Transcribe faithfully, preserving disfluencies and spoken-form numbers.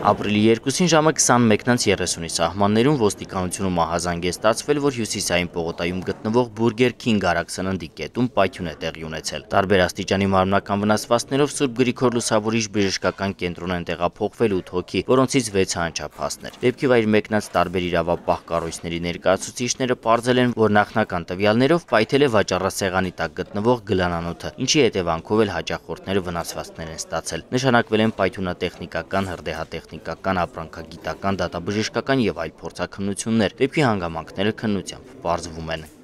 Ապրիլի երկուսին ժամը քսանմեկից երեսունի սահմաններում ոստիկանությունը մահազանգ է ստացվել, որ հյուսիսային պողոտայում գտնվող Burger King արագ սննդի կետում պայթյուն է տեղի ունեցել։ Տարբեր աստիճանի մարմնական վնասվածքներով Սուրբ Գրիգոր Լուսավորիչ բժշկական կենտրոն են տեղափոխվել ութ հոգի, որոնցից վեցը անչափահասներ։ Դեպքի վայր մեկնած տարբեր իրավապահ կառույցների ներկայացուցիչները պարզել են, որ նախնական տվյալներով պայթել է վաճառասեղանի տակ գտնվող գլանանոթը, ինչի հետևանքով էլ հաճախորդները վնասվածքներ են ստացել։ Նշանակվել են պայթյունատեխնիկական, հրդեհատեխնիկական, ապրանքագիտական, դատաբժշկական եւ այլ փորձաքննություններ, դեպքի հանգամանքները քննությամբ պարզվում են։